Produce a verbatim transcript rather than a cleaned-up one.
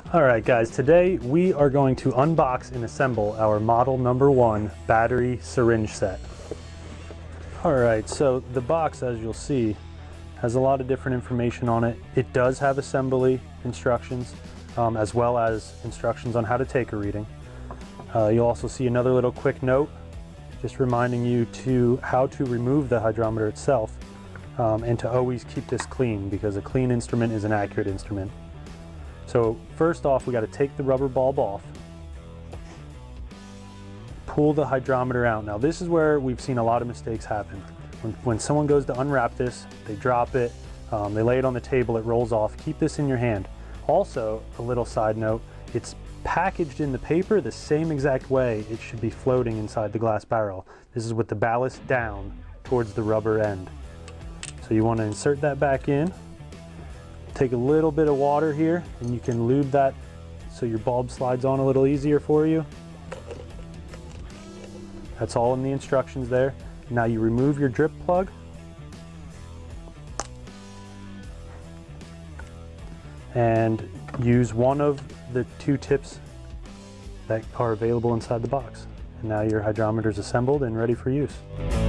Alright guys, today we are going to unbox and assemble our model number one battery syringe set. Alright, so the box, as you'll see, has a lot of different information on it. It does have assembly instructions, um, as well as instructions on how to take a reading. Uh, you'll also see another little quick note, just reminding you to how to remove the hydrometer itself, um, and to always keep this clean, because a clean instrument is an accurate instrument. So first off, we got to take the rubber bulb off, pull the hydrometer out. Now this is where we've seen a lot of mistakes happen. When, when someone goes to unwrap this, they drop it, um, they lay it on the table, it rolls off. Keep this in your hand. Also, a little side note, it's packaged in the paper the same exact way it should be floating inside the glass barrel. This is with the ballast down towards the rubber end. So you want to insert that back in. Take a little bit of water here and you can lube that so your bulb slides on a little easier for you. That's all in the instructions there. Now you remove your drip plug. And use one of the two tips that are available inside the box. And now your hydrometer is assembled and ready for use.